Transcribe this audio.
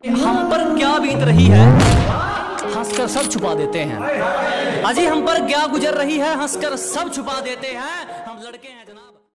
हम पर क्या बीत रही है, हंसकर सब छुपा देते हैं। अजी हम पर क्या गुजर रही है, हंसकर सब छुपा देते हैं। हम लड़के हैं।